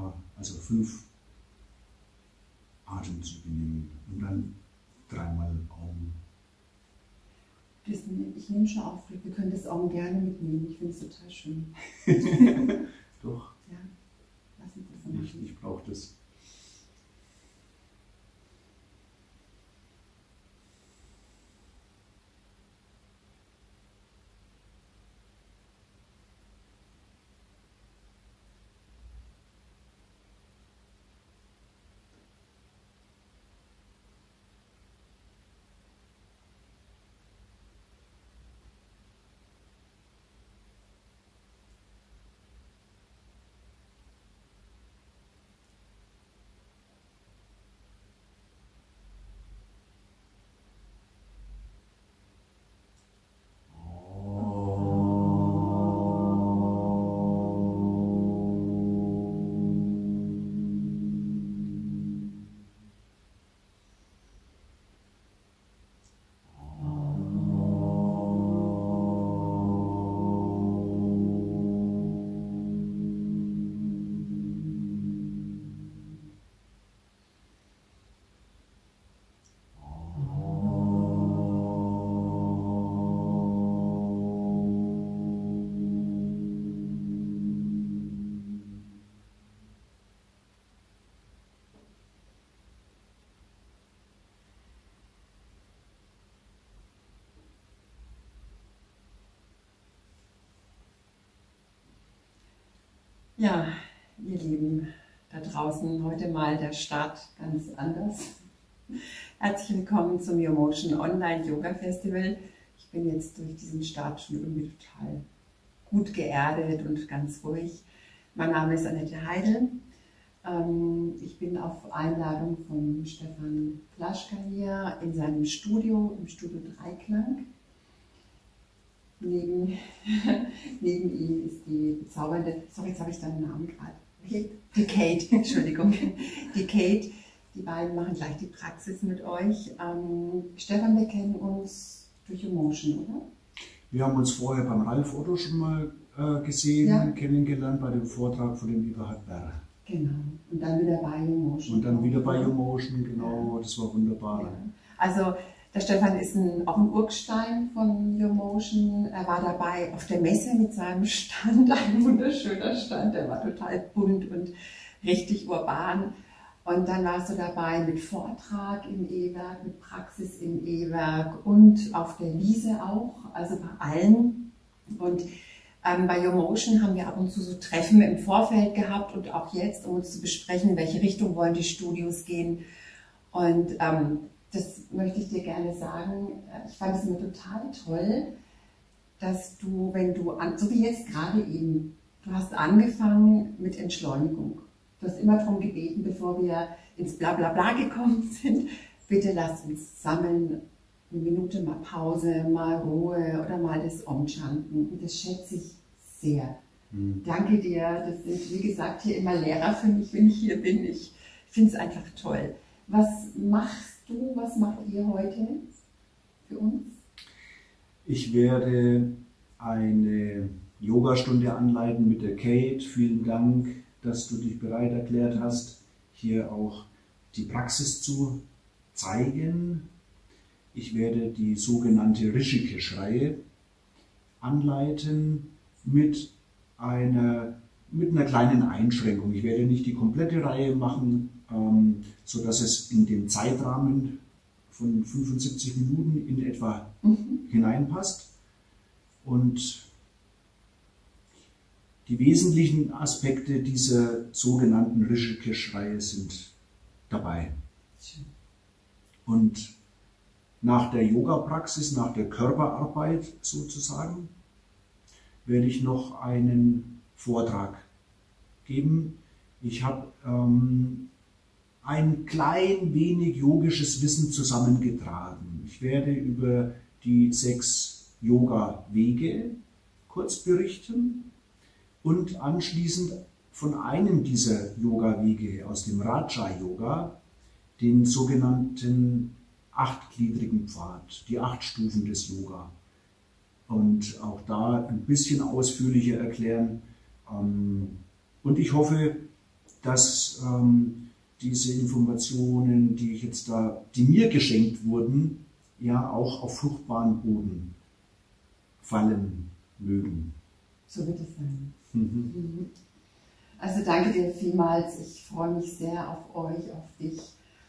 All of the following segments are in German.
also 5 Atemzüge nehmen und dann 3-mal Augen. Ich nehme schon auf, wir können das Augen gerne mitnehmen. Ich finde es total schön. Doch. Ja, lass uns das so machen. Ich brauche das. Ja, ihr Lieben, da draußen heute mal der Start ganz anders. Herzlich willkommen zum YouMotion Online Yoga Festival. Ich bin jetzt durch diesen Start schon irgendwie total gut geerdet und ganz ruhig. Mein Name ist Annette Heidel. Ich bin auf Einladung von Stefan Plaschka hier in seinem Studio, im Studio Dreiklang. Neben ihm ist die bezaubernde, sorry, jetzt habe ich deinen Namen gerade, die Kate, Entschuldigung, die Kate. Die beiden machen gleich die Praxis mit euch. Stefan, wir kennen uns durch YouMotion, oder? Wir haben uns vorher beim Ralf Otto schon mal gesehen, ja, kennengelernt bei dem Vortrag von dem Eberhard Berr. Genau, und dann wieder bei YouMotion. Und dann wieder bei YouMotion, genau, ja. Das war wunderbar. Ja. Also der Stefan ist auch ein Urgestein von YouMotion. Er war dabei auf der Messe mit seinem Stand, ein wunderschöner Stand, der war total bunt und richtig urban. Und dann warst du dabei mit Vortrag im E-Werk, mit Praxis im E-Werk und auf der Wiese auch, also bei allen. Und bei YouMotion haben wir ab und zu so Treffen im Vorfeld gehabt und auch jetzt, um uns zu besprechen, in welche Richtung wollen die Studios gehen. Und das möchte ich dir gerne sagen. Ich fand es immer total toll, dass du, wenn du, so wie jetzt gerade eben, du hast angefangen mit Entschleunigung. Du hast immer darum gebeten, bevor wir ins Blablabla gekommen sind, bitte lass uns sammeln, eine Minute mal Pause, mal Ruhe oder mal das Om-Chanten. Und das schätze ich sehr. Danke dir. Das sind, wie gesagt, hier immer Lehrer für mich, wenn ich hier bin. Ich finde es einfach toll. Was machst du, was macht ihr heute für uns? Ich werde eine Yogastunde anleiten mit der Kate. Vielen Dank, dass du dich bereit erklärt hast, hier auch die Praxis zu zeigen. Ich werde die sogenannte Rishikesh-Reihe anleiten mit einer kleinen Einschränkung. Ich werde nicht die komplette Reihe machen, sodass es in den Zeitrahmen von 75 Minuten in etwa hineinpasst. Und die wesentlichen Aspekte dieser sogenannten Rishikesh-Reihe sind dabei. Und nach der Yoga-Praxis, nach der Körperarbeit sozusagen, werde ich noch einen Vortrag geben. Ich habe ein klein wenig yogisches Wissen zusammengetragen. Ich werde über die 6 Yoga-Wege kurz berichten und anschließend von einem dieser Yoga-Wege aus dem Raja-Yoga, den sogenannten 8-gliedrigen Pfad, die 8 Stufen des Yoga. Und auch da ein bisschen ausführlicher erklären. Und ich hoffe, dass diese Informationen, die ich jetzt da, die mir geschenkt wurden, ja auch auf fruchtbaren Boden fallen mögen. So wird es sein. Mhm. Also danke dir vielmals. Ich freue mich sehr auf euch, auf dich.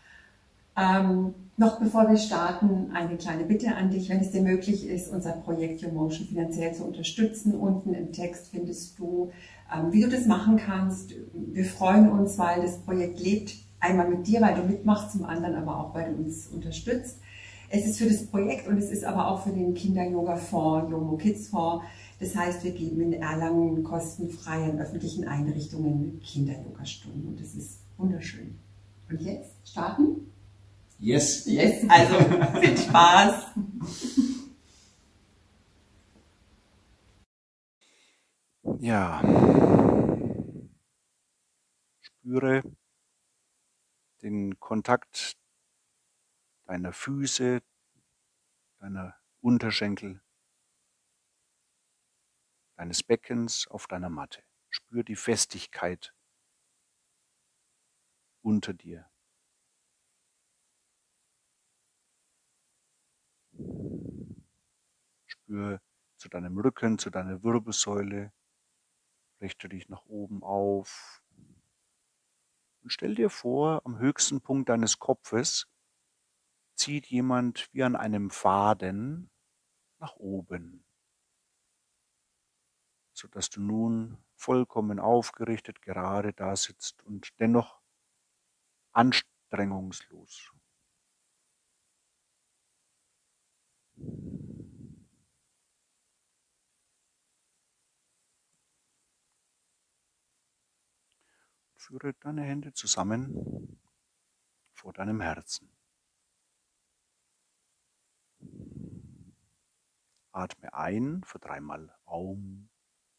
Noch bevor wir starten, eine kleine Bitte an dich, wenn es dir möglich ist, unser Projekt YouMotion finanziell zu unterstützen. Unten im Text findest du, wie du das machen kannst. Wir freuen uns, weil das Projekt lebt einmal mit dir, weil du mitmachst, zum anderen aber auch, weil du uns unterstützt. Es ist für das Projekt und es ist aber auch für den Kinder-Yoga-Fonds, Yomo Kids Fonds. Das heißt, wir geben in Erlangen kostenfrei in öffentlichen Einrichtungen Kinder-Yoga-Stunden und das ist wunderschön. Und jetzt starten? Yes. Yes, also viel Spaß. Ja, spüre den Kontakt deiner Füße, deiner Unterschenkel, deines Beckens auf deiner Matte. Spür die Festigkeit unter dir. Spür zu deinem Rücken, zu deiner Wirbelsäule. Richte dich nach oben auf. Und stell dir vor, am höchsten Punkt deines Kopfes zieht jemand wie an einem Faden nach oben, sodass du nun vollkommen aufgerichtet gerade da sitzt und dennoch anstrengungslos. Führe deine Hände zusammen vor deinem Herzen. Atme ein für 3-mal Aum.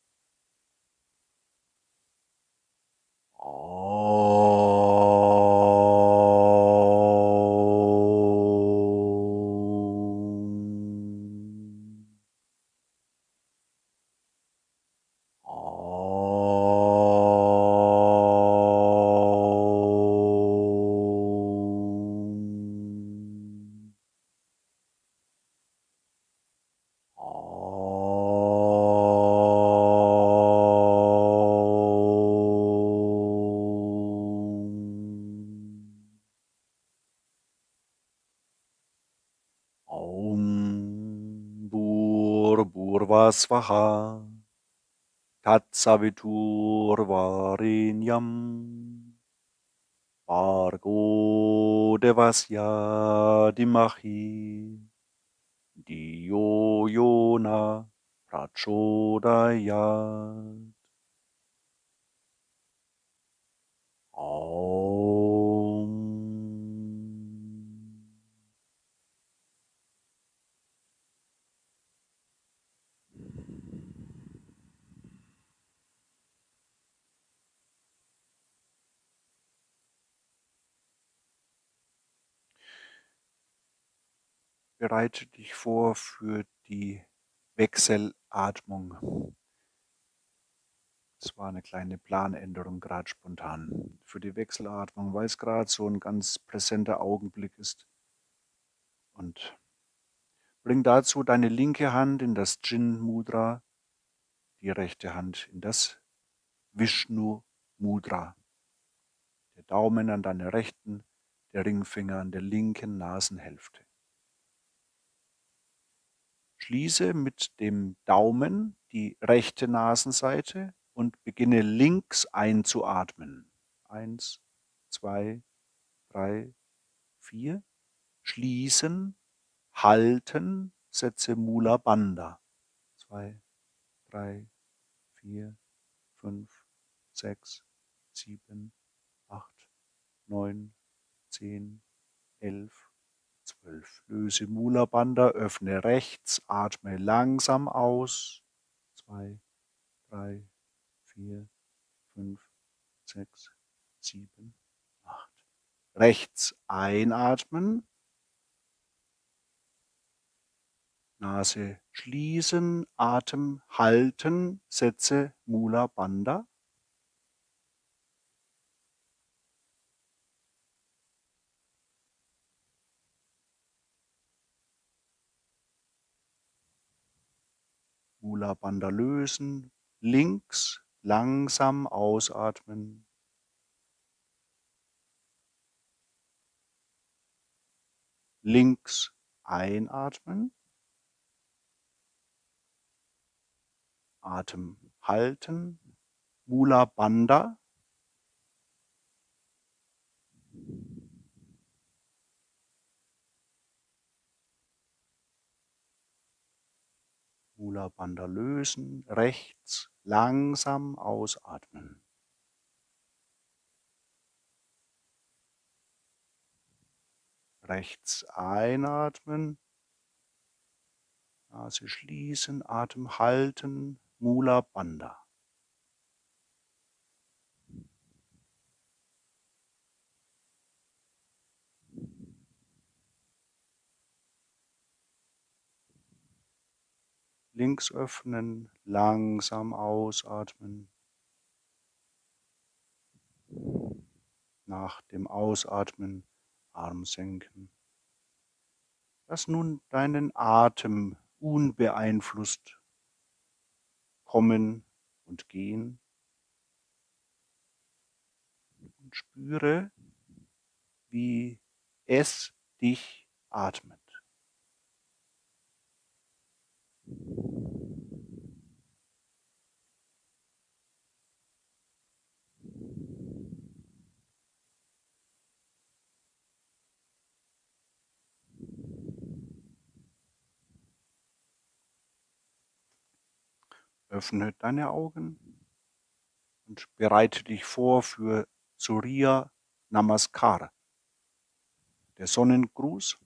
Om Bhurvasvaha Tatsaviturvarenyam Bhargo Devasya Dhimahi Dhiyo Yona Prachodayat. Om. Bereite dich vor für die Wechselatmung. Das war eine kleine Planänderung, gerade spontan. Für die Wechselatmung, weil es gerade so ein ganz präsenter Augenblick ist. Und bring dazu deine linke Hand in das Jin Mudra, die rechte Hand in das Vishnu Mudra. Der Daumen an deiner rechten, der Ringfinger an der linken Nasenhälfte. Schließe mit dem Daumen die rechte Nasenseite und beginne links einzuatmen. 1, 2, 3, 4. Schließen, halten, setze Mula Bandha. 2, 3, 4, 5, 6, 7, 8, 9, 10, 11, 12. Löse Mula Bandha, öffne rechts, atme langsam aus. 2, 3, 4, 5, 6, 7, 8. Rechts einatmen. Nase schließen, Atem halten, setze Mula Bandha. Mula Bandha lösen. Links langsam ausatmen. Links einatmen. Atem halten. Mula Bandha. Mula Bandha lösen. Rechts langsam ausatmen. Rechts einatmen. Nase schließen. Atem halten. Mula Bandha. Links öffnen, langsam ausatmen. Nach dem Ausatmen Arm senken. Lass nun deinen Atem unbeeinflusst kommen und gehen. Und spüre, wie es dich atmet. Öffne deine Augen und bereite dich vor für Surya Namaskar, der Sonnengruß.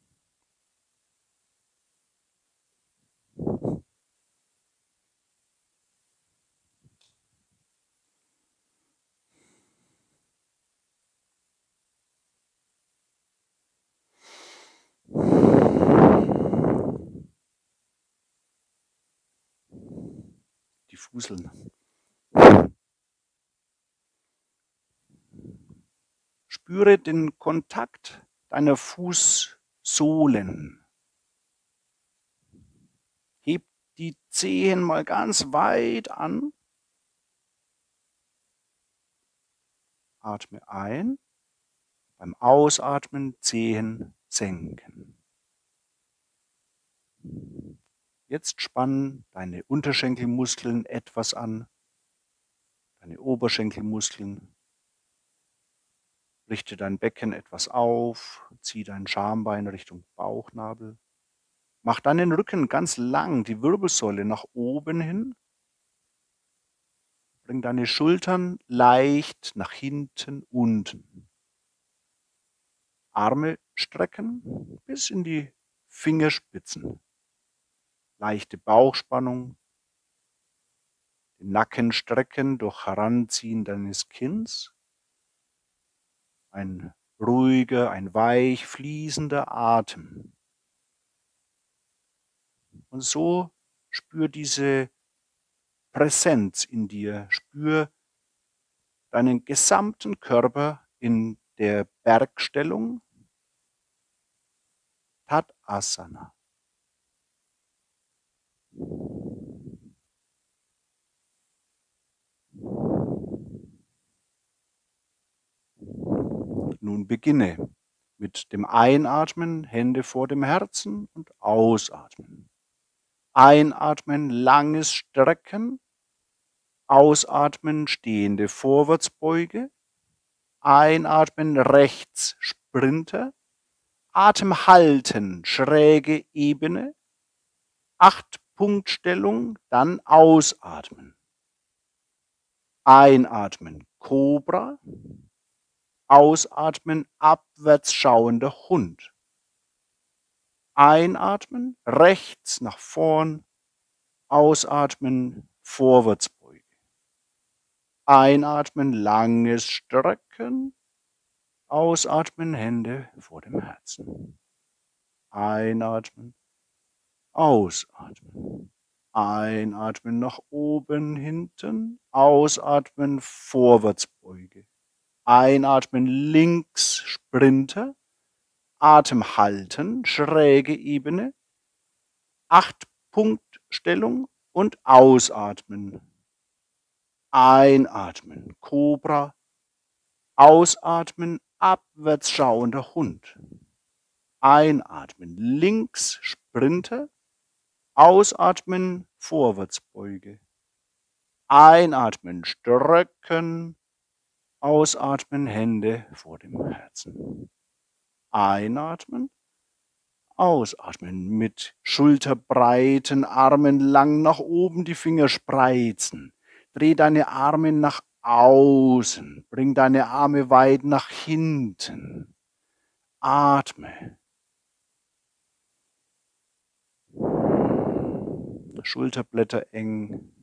Die Fuseln. Spüre den Kontakt deiner Fußsohlen. Heb die Zehen mal ganz weit an. Atme ein. Beim Ausatmen Zehen senken. Jetzt spann deine Unterschenkelmuskeln etwas an, deine Oberschenkelmuskeln. Richte dein Becken etwas auf, zieh dein Schambein Richtung Bauchnabel. Mach deinen Rücken ganz lang, die Wirbelsäule nach oben hin. Bring deine Schultern leicht nach hinten unten. Arme strecken bis in die Fingerspitzen. Leichte Bauchspannung. Den Nacken strecken durch Heranziehen deines Kinns. Ein ruhiger, ein weich fließender Atem. Und so spür diese Präsenz in dir, spür deinen gesamten Körper in der Bergstellung, Tadasana. Nun beginne mit dem Einatmen, Hände vor dem Herzen und Ausatmen. Einatmen, langes Strecken. Ausatmen, stehende Vorwärtsbeuge. Einatmen, rechts Sprinter. Atem halten, schräge Ebene. 8-Punkt-Stellung, dann ausatmen. Einatmen, Kobra. Ausatmen, abwärts schauender Hund. Einatmen, rechts nach vorn. Ausatmen, Vorwärtsbeuge. Einatmen, langes Strecken. Ausatmen, Hände vor dem Herzen. Einatmen, ausatmen. Einatmen nach oben, hinten. Ausatmen, Vorwärtsbeuge. Einatmen, links Sprinter. Atem halten, schräge Ebene. 8-Punkt-Stellung. und ausatmen. Einatmen, Kobra. Ausatmen, abwärts schauender Hund. Einatmen, links, Sprinter. Ausatmen, Vorwärtsbeuge. Einatmen, strecken. Ausatmen, Hände vor dem Herzen. Einatmen. Ausatmen, mit schulterbreiten Armen lang nach oben, die Finger spreizen. Dreh deine Arme nach außen, bring deine Arme weit nach hinten. Atme. Schulterblätter eng.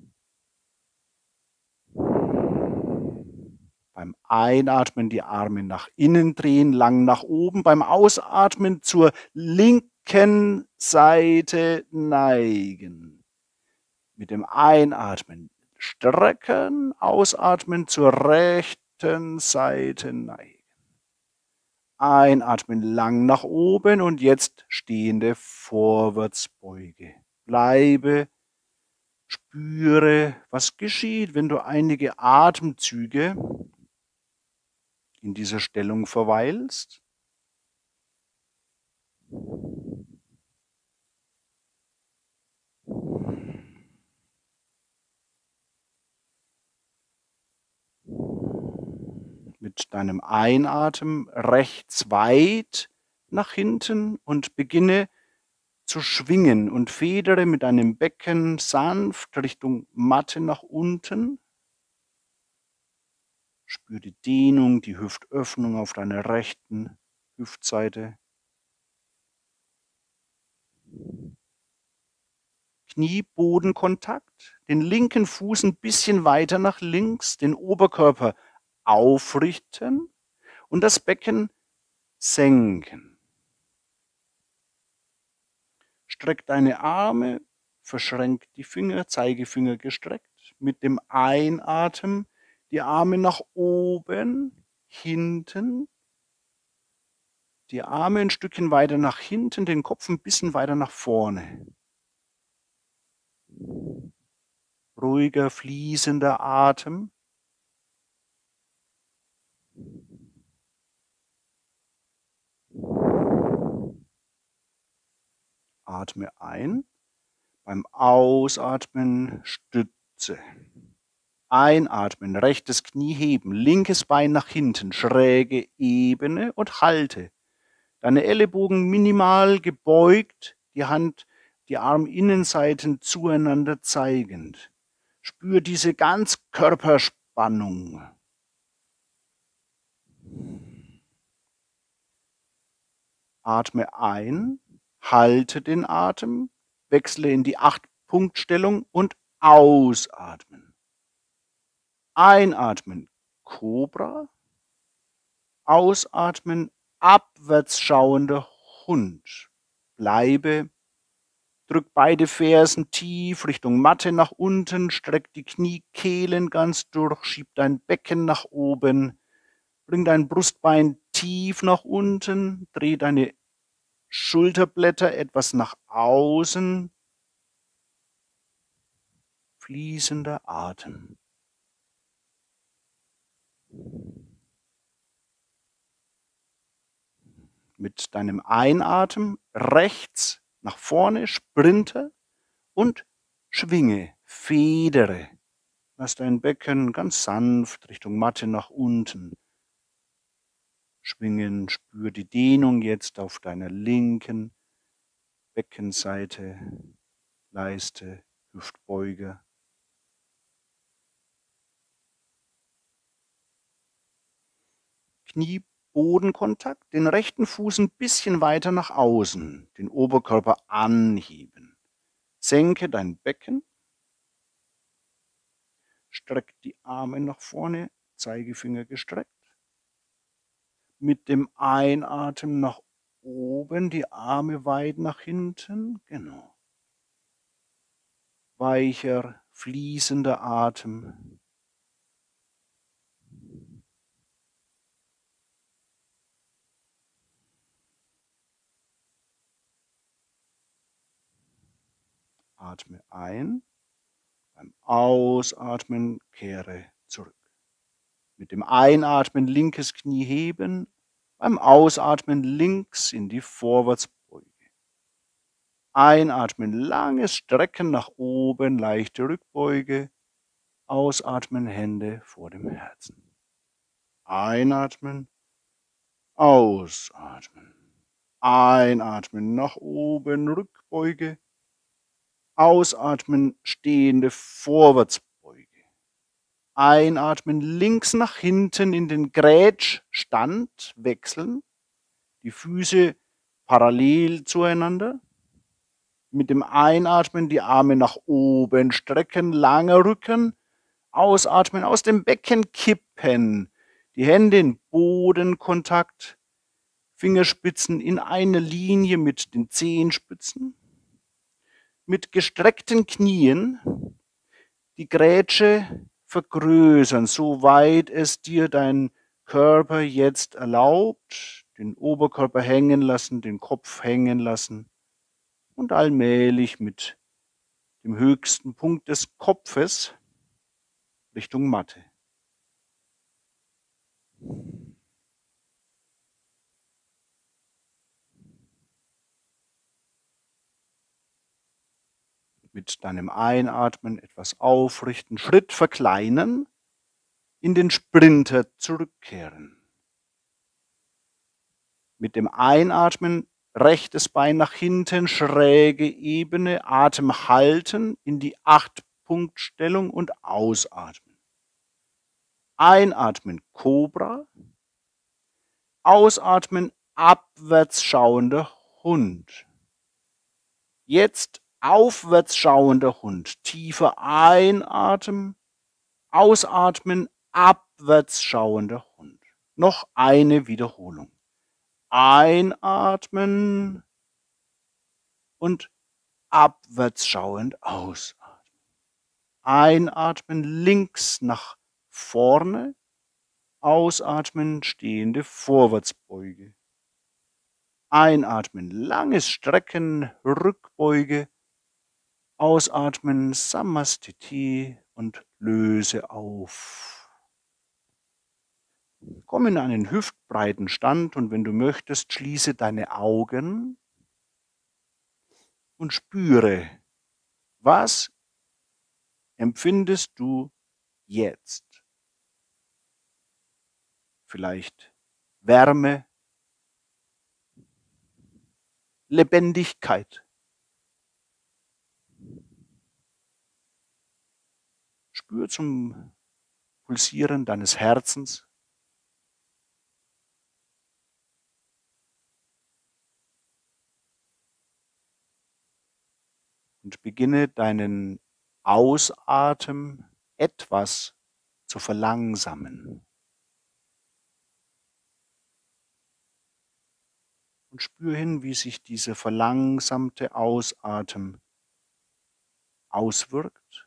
Beim Einatmen die Arme nach innen drehen, lang nach oben. Beim Ausatmen zur linken Seite neigen. Mit dem Einatmen strecken, ausatmen zur rechten Seite neigen. Einatmen lang nach oben und jetzt stehende Vorwärtsbeuge. Bleibe, spüre, was geschieht, wenn du einige Atemzüge in dieser Stellung verweilst. Mit deinem Einatmen rechts weit nach hinten und beginne zu schwingen und federe mit deinem Becken sanft Richtung Matte nach unten. Spür die Dehnung, die Hüftöffnung auf deiner rechten Hüftseite. Knie-Boden-Kontakt, den linken Fuß ein bisschen weiter nach links, den Oberkörper aufrichten und das Becken senken. Streck deine Arme, verschränk die Finger, Zeigefinger gestreckt. Mit dem Einatmen die Arme nach oben, hinten. Die Arme ein Stückchen weiter nach hinten, den Kopf ein bisschen weiter nach vorne. Ruhiger, fließender Atem. Atme ein. Beim Ausatmen Stütze. Einatmen, rechtes Knie heben, linkes Bein nach hinten, schräge Ebene und halte. Deine Ellenbogen minimal gebeugt, die Hand, die Arminnenseiten zueinander zeigend. Spür diese Ganzkörperspannung. Atme ein, halte den Atem, wechsle in die 8-Punkt-Stellung und ausatmen. Einatmen, Kobra. Ausatmen, abwärts schauender Hund. Bleibe. Drück beide Fersen tief Richtung Matte nach unten. Streck die Kniekehlen ganz durch. Schieb dein Becken nach oben. Bring dein Brustbein tief nach unten. Dreh deine Schulterblätter etwas nach außen. Fließender Atem. Mit deinem Einatmen rechts nach vorne, sprinte und schwinge, federe. Lass dein Becken ganz sanft Richtung Matte nach unten schwingen. Spür die Dehnung jetzt auf deiner linken Beckenseite, Leiste, Hüftbeuge. Knie-Bodenkontakt, den rechten Fuß ein bisschen weiter nach außen, den Oberkörper anheben. Senke dein Becken, streck die Arme nach vorne, Zeigefinger gestreckt. Mit dem Einatmen nach oben, die Arme weit nach hinten, genau. Weicher, fließender Atem. Atme ein, Beim Ausatmen kehre zurück. Mit dem Einatmen linkes Knie heben, beim Ausatmen links in die Vorwärtsbeuge. Einatmen, langes Strecken nach oben, leichte Rückbeuge. Ausatmen, Hände vor dem Herzen. Einatmen, ausatmen. Einatmen, nach oben, Rückbeuge. Ausatmen, stehende Vorwärtsbeuge. Einatmen, links nach hinten in den Grätschstand wechseln. Die Füße parallel zueinander. Mit dem Einatmen die Arme nach oben strecken, langer Rücken. Ausatmen, aus dem Becken kippen. Die Hände in Bodenkontakt. Fingerspitzen in eine Linie mit den Zehenspitzen. Mit gestreckten Knien die Grätsche vergrößern, soweit es dir dein Körper jetzt erlaubt. Den Oberkörper hängen lassen, den Kopf hängen lassen. Und allmählich mit dem höchsten Punkt des Kopfes Richtung Matte. Mit deinem Einatmen etwas aufrichten, Schritt verkleinern, in den Sprinter zurückkehren. Mit dem Einatmen rechtes Bein nach hinten, schräge Ebene, Atem halten in die 8-Punkt-Stellung und ausatmen. Einatmen, Kobra. Ausatmen, abwärts schauender Hund. Jetzt aufwärts schauender Hund. Tiefer einatmen, ausatmen, abwärts schauender Hund. Noch eine Wiederholung. Einatmen und abwärts schauend ausatmen. Einatmen, links nach vorne, ausatmen, stehende Vorwärtsbeuge. Einatmen, langes Strecken, Rückbeuge. Ausatmen, Samastiti und löse auf. Komm in einen hüftbreiten Stand und wenn du möchtest, schließe deine Augen und spüre, was empfindest du jetzt? Vielleicht Wärme, Lebendigkeit. Spür zum Pulsieren deines Herzens. Und beginne deinen Ausatmen etwas zu verlangsamen. Und spür hin, wie sich dieser verlangsamte Ausatmen auswirkt.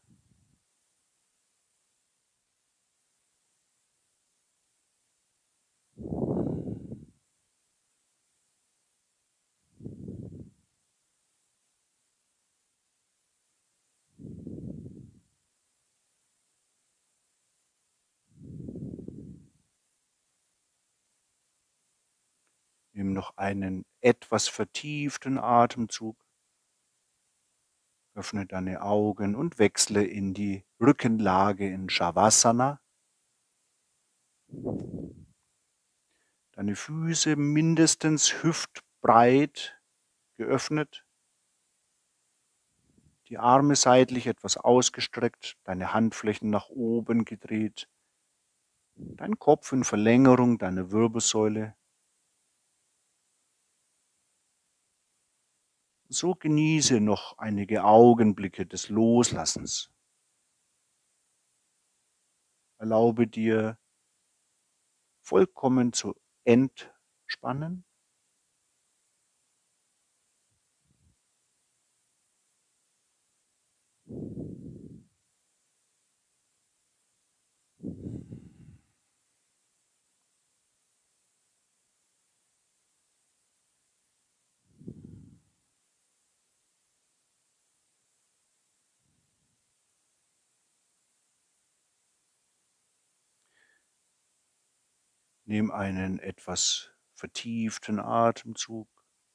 Nimm noch einen etwas vertieften Atemzug. Öffne deine Augen und wechsle in die Rückenlage in Shavasana. Deine Füße mindestens hüftbreit geöffnet. Die Arme seitlich etwas ausgestreckt, deine Handflächen nach oben gedreht. Dein Kopf in Verlängerung deiner Wirbelsäule. So genieße noch einige Augenblicke des Loslassens. Erlaube dir, vollkommen zu entspannen. Nimm einen etwas vertieften Atemzug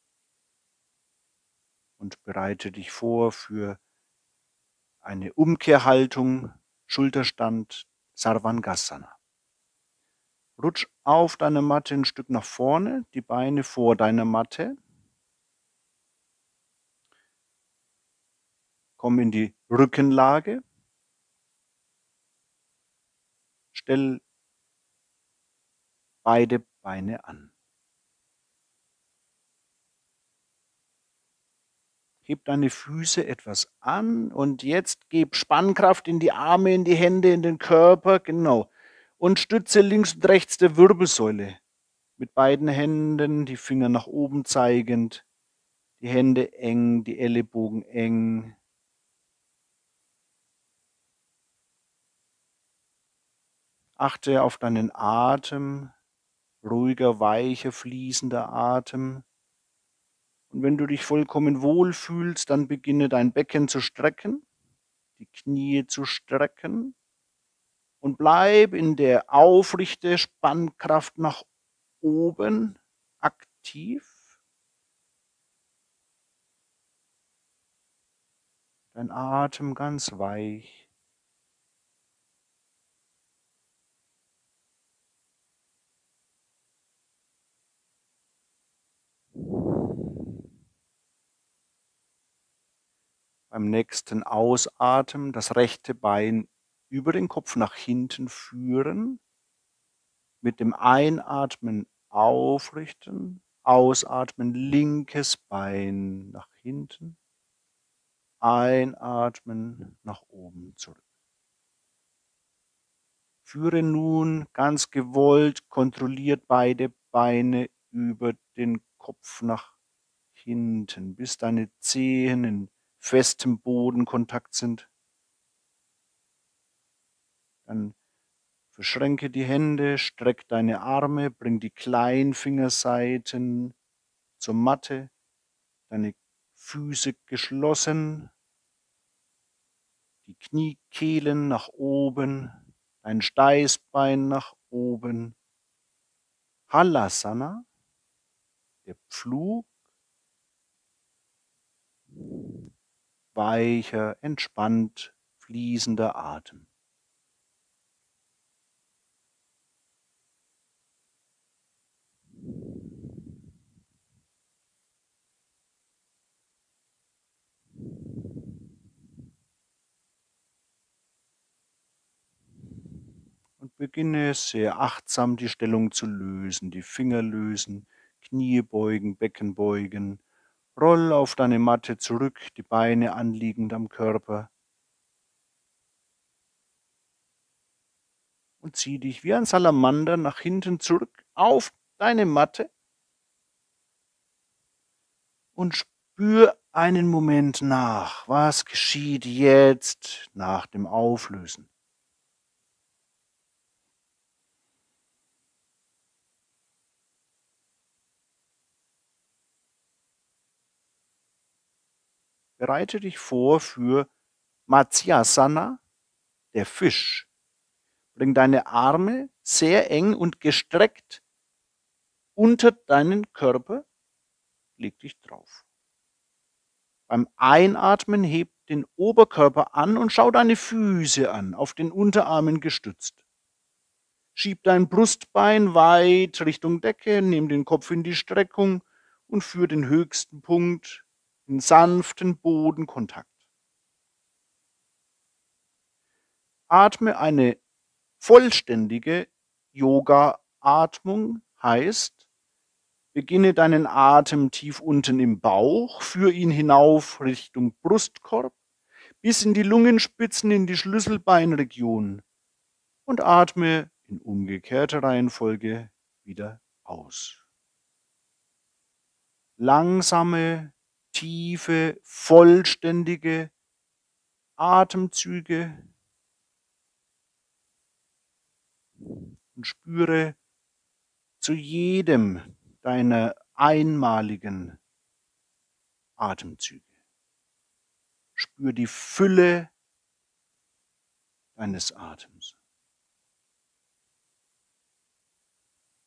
und bereite dich vor für eine Umkehrhaltung, Schulterstand, Sarvangasana. Rutsch auf deine Matte ein Stück nach vorne, die Beine vor deiner Matte. Komm in die Rückenlage. Stell beide Beine an. Heb deine Füße etwas an und jetzt gib Spannkraft in die Arme, in die Hände, in den Körper, genau. Und stütze links und rechts der Wirbelsäule. Mit beiden Händen, die Finger nach oben zeigend, die Hände eng, die Ellenbogen eng. Achte auf deinen Atem, ruhiger, weicher, fließender Atem. Und wenn du dich vollkommen wohl fühlst, dann beginne dein Becken zu strecken, die Knie zu strecken und bleib in der aufrechten Spannkraft nach oben aktiv. Dein Atem ganz weich. Beim nächsten Ausatmen das rechte Bein über den Kopf nach hinten führen. Mit dem Einatmen aufrichten, ausatmen, linkes Bein nach hinten, einatmen, nach oben zurück. Führe nun ganz gewollt, kontrolliert beide Beine über den Kopf nach hinten, bis deine Zehen in festem Bodenkontakt sind. Dann verschränke die Hände, streck deine Arme, bring die Kleinfingerseiten zur Matte, deine Füße geschlossen, die Kniekehlen nach oben, dein Steißbein nach oben. Halasana, der Pflug, weicher, entspannt, fließender Atem. Und beginne sehr achtsam die Stellung zu lösen, die Finger lösen, Knie beugen, Becken beugen. Roll auf deine Matte zurück, die Beine anliegend am Körper. Und zieh dich wie ein Salamander nach hinten zurück auf deine Matte. Und spür einen Moment nach, was geschieht jetzt nach dem Auflösen. Bereite dich vor für Matsyasana, der Fisch. Bring deine Arme sehr eng und gestreckt unter deinen Körper, leg dich drauf. Beim Einatmen heb den Oberkörper an und schau deine Füße an, auf den Unterarmen gestützt. Schieb dein Brustbein weit Richtung Decke, nimm den Kopf in die Streckung und führ den höchsten Punkt in sanften Bodenkontakt. Atme eine vollständige Yoga-Atmung, heißt, beginne deinen Atem tief unten im Bauch, führ ihn hinauf Richtung Brustkorb, bis in die Lungenspitzen, in die Schlüsselbeinregion und atme in umgekehrter Reihenfolge wieder aus. Langsame, tiefe, vollständige Atemzüge und spüre zu jedem deiner einmaligen Atemzüge. Spür die Fülle deines Atems.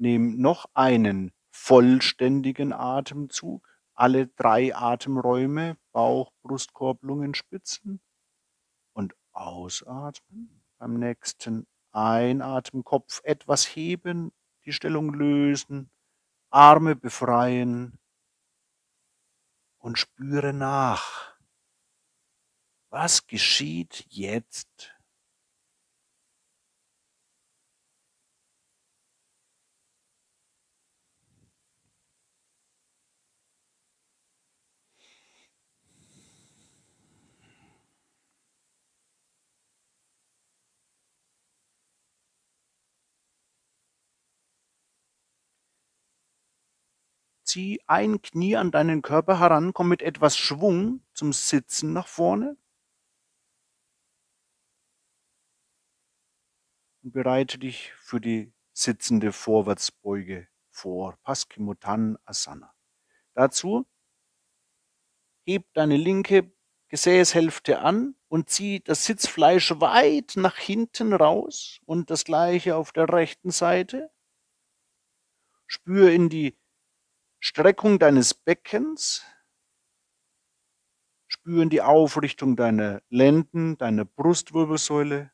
Nimm noch einen vollständigen Atemzug, alle 3 Atemräume, Bauch, Brustkorb, Lungenspitzen und ausatmen. Beim nächsten Einatmen, Kopf etwas heben, die Stellung lösen, Arme befreien und spüre nach. Was geschieht jetzt? Zieh ein Knie an deinen Körper heran, komm mit etwas Schwung zum Sitzen nach vorne und bereite dich für die sitzende Vorwärtsbeuge vor, Paschimottanasana. Dazu heb deine linke Gesäßhälfte an und zieh das Sitzfleisch weit nach hinten raus und das gleiche auf der rechten Seite. Spür in die Streckung deines Beckens, spüren die Aufrichtung deiner Lenden, deiner Brustwirbelsäule.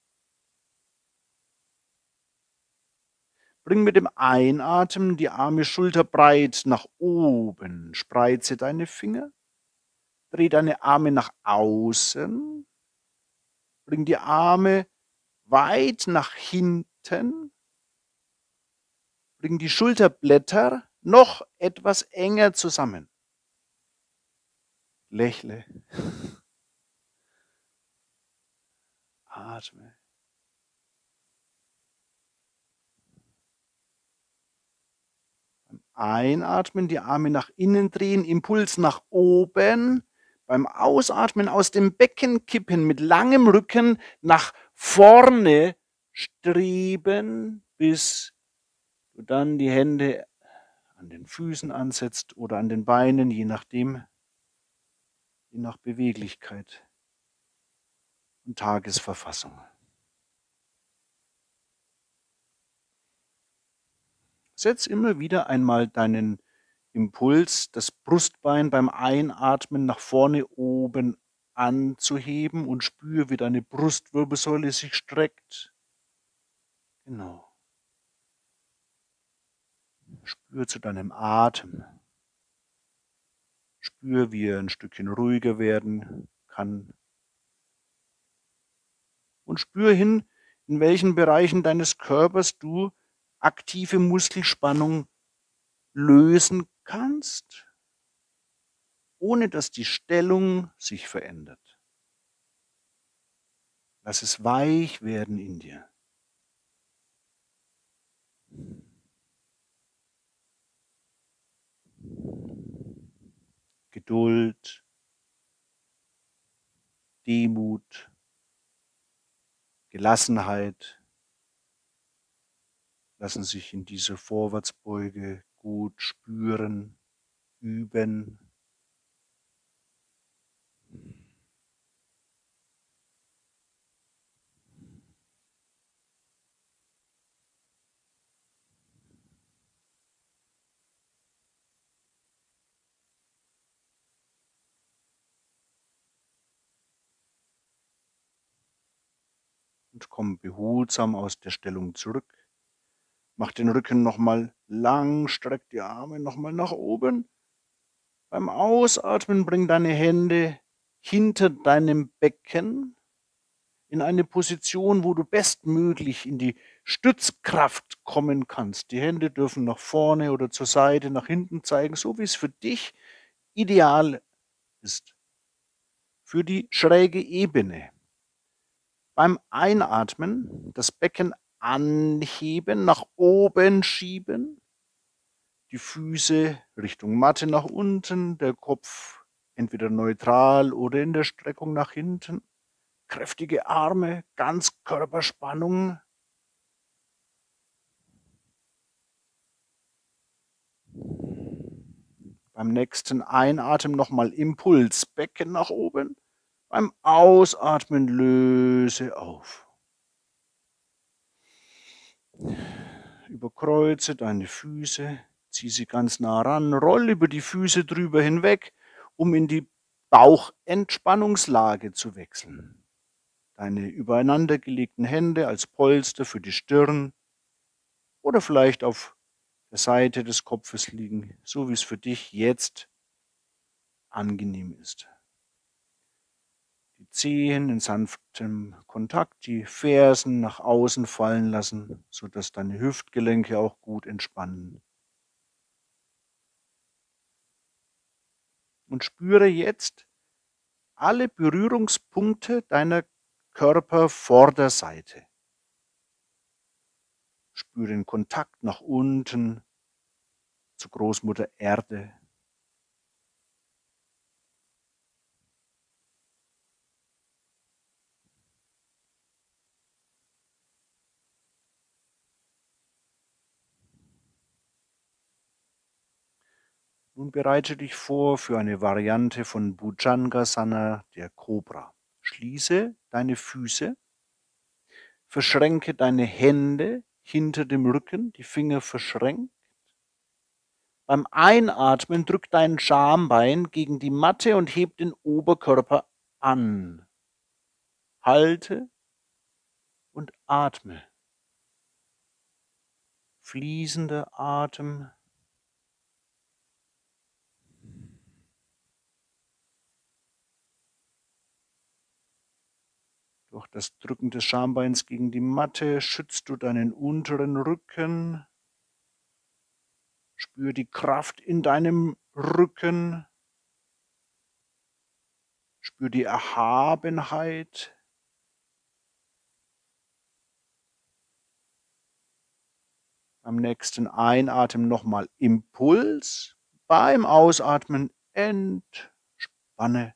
Bring mit dem Einatmen die Arme schulterbreit nach oben, spreize deine Finger, dreh deine Arme nach außen, bring die Arme weit nach hinten, bring die Schulterblätter noch etwas enger zusammen. Lächle. Atme. Beim Einatmen die Arme nach innen drehen, Impuls nach oben. Beim Ausatmen aus dem Becken kippen, mit langem Rücken nach vorne streben, bis du dann die Hände an den Füßen ansetzt oder an den Beinen, je nachdem, je nach Beweglichkeit und Tagesverfassung. Setz immer wieder einmal deinen Impuls, das Brustbein beim Einatmen nach vorne oben anzuheben und spür, wie deine Brustwirbelsäule sich streckt. Genau. Spür zu deinem Atem. Spür, wie er ein Stückchen ruhiger werden kann. Und spür hin, in welchen Bereichen deines Körpers du aktive Muskelspannung lösen kannst, ohne dass die Stellung sich verändert. Lass es weich werden in dir. Geduld, Demut, Gelassenheit lassen sich in dieser Vorwärtsbeuge gut spüren, üben. Und komm behutsam aus der Stellung zurück. Mach den Rücken nochmal lang, streck die Arme nochmal nach oben. Beim Ausatmen bring deine Hände hinter deinem Becken in eine Position, wo du bestmöglich in die Stützkraft kommen kannst. Die Hände dürfen nach vorne oder zur Seite, nach hinten zeigen, so wie es für dich ideal ist. Für die schräge Ebene. Beim Einatmen das Becken anheben, nach oben schieben, die Füße Richtung Matte nach unten, der Kopf entweder neutral oder in der Streckung nach hinten, kräftige Arme, Ganzkörperspannung. Beim nächsten Einatmen nochmal Impuls, Becken nach oben. Beim Ausatmen löse auf. überkreuze deine Füße, zieh sie ganz nah ran, roll über die Füße drüber hinweg, um in die Bauchentspannungslage zu wechseln. Deine übereinandergelegten Hände als Polster für die Stirn oder vielleicht auf der Seite des Kopfes liegen, so wie es für dich jetzt angenehm ist. Die Zehen in sanftem Kontakt, die Fersen nach außen fallen lassen, sodass deine Hüftgelenke auch gut entspannen. Und spüre jetzt alle Berührungspunkte deiner Körpervorderseite. Spüre den Kontakt nach unten zu Großmutter Erde. Nun bereite dich vor für eine Variante von Bhujangasana, der Kobra. Schließe deine Füße, verschränke deine Hände hinter dem Rücken, die Finger verschränkt. Beim Einatmen drück dein Schambein gegen die Matte und heb den Oberkörper an. Halte und atme. Fließender Atem. Durch das Drücken des Schambeins gegen die Matte schützt du deinen unteren Rücken. Spür die Kraft in deinem Rücken. Spür die Erhabenheit. Beim nächsten Einatmen nochmal Impuls. Beim Ausatmen entspanne.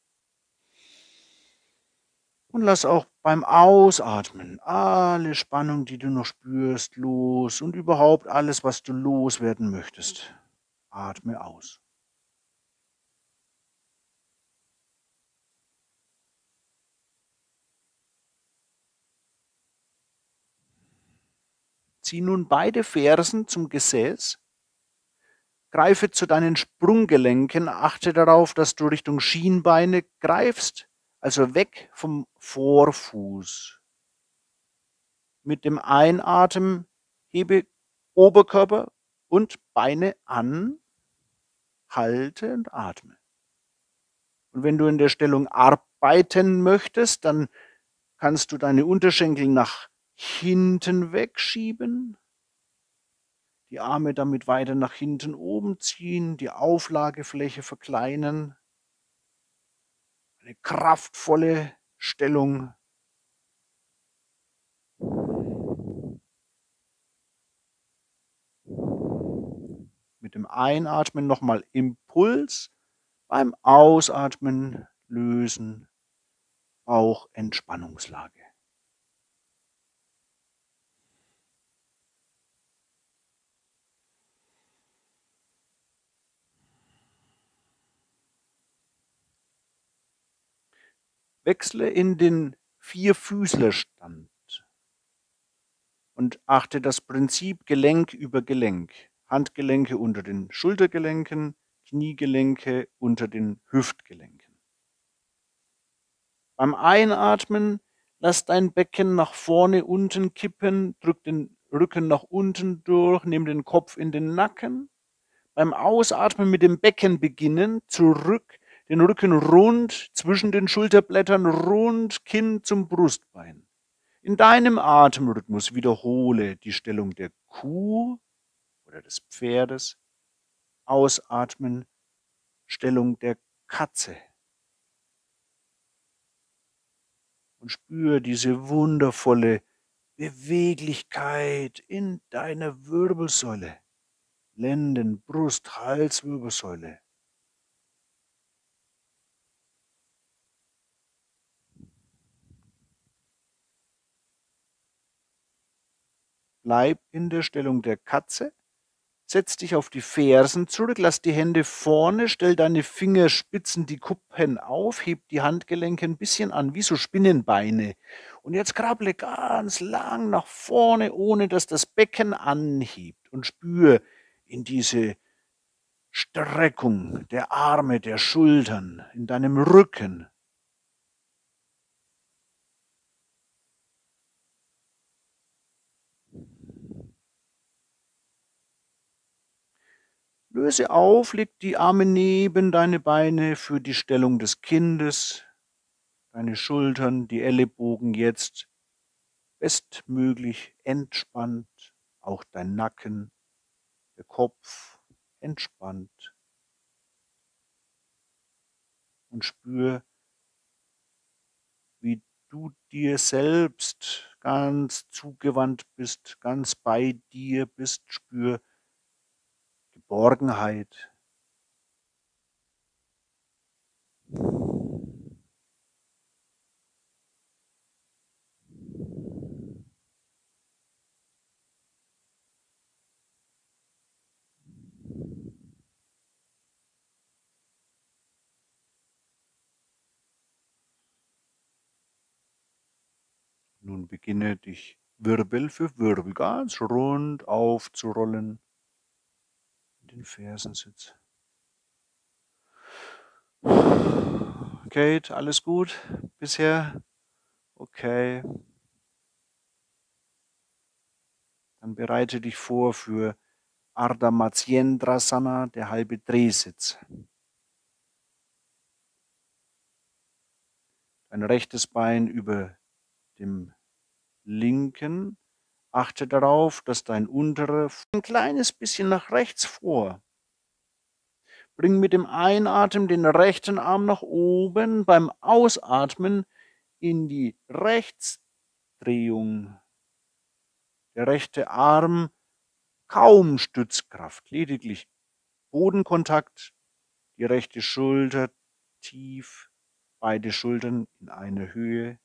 Und lass auch beim Ausatmen alle Spannung, die du noch spürst, los und überhaupt alles, was du loswerden möchtest. Atme aus. Zieh nun beide Fersen zum Gesäß. Greife zu deinen Sprunggelenken. Achte darauf, dass du Richtung Schienbeine greifst, also weg vom Vorfuß. Mit dem Einatmen hebe Oberkörper und Beine an, halte und atme. Und wenn du in der Stellung arbeiten möchtest, dann kannst du deine Unterschenkel nach hinten wegschieben, die Arme damit weiter nach hinten oben ziehen, die Auflagefläche verkleinern. Eine kraftvolle Stellung. Mit dem Einatmen nochmal Impuls, beim Ausatmen lösen, Bauchentspannungslage. Wechsle in den Vierfüßlerstand und achte das Prinzip Gelenk über Gelenk. Handgelenke unter den Schultergelenken, Kniegelenke unter den Hüftgelenken. Beim Einatmen lass dein Becken nach vorne unten kippen, drück den Rücken nach unten durch, nimm den Kopf in den Nacken. Beim Ausatmen mit dem Becken beginnen, zurück, den Rücken rund, zwischen den Schulterblättern rund, Kinn zum Brustbein. In deinem Atemrhythmus wiederhole die Stellung der Kuh oder des Pferdes. Ausatmen, Stellung der Katze. Und spür diese wundervolle Beweglichkeit in deiner Wirbelsäule. Lenden, Brust, Hals, Wirbelsäule. Bleib in der Stellung der Katze. Setz dich auf die Fersen zurück, lass die Hände vorne, stell deine Fingerspitzen, die Kuppen auf, heb die Handgelenke ein bisschen an, wie so Spinnenbeine. Und jetzt krabble ganz lang nach vorne, ohne dass das Becken anhebt. Und spür in diese Streckung der Arme, der Schultern, in deinem Rücken. Löse auf, leg die Arme neben deine Beine für die Stellung des Kindes, deine Schultern, die Ellenbogen jetzt bestmöglich entspannt, auch dein Nacken, der Kopf entspannt. Und spür, wie du dir selbst ganz zugewandt bist, ganz bei dir bist, spür Geborgenheit. Nun beginne dich Wirbel für Wirbel ganz rund aufzurollen in den Fersensitz. Kate, alles gut bisher? Okay. Dann bereite dich vor für Ardha Matsyendrasana, der halbe Drehsitz. Dein rechtes Bein über dem linken. Achte darauf, dass dein unterer ein kleines bisschen nach rechts vor. Bring mit dem Einatmen den rechten Arm nach oben, beim Ausatmen in die Rechtsdrehung. Der rechte Arm kaum Stützkraft, lediglich Bodenkontakt, die rechte Schulter tief, beide Schultern in einer Höhe.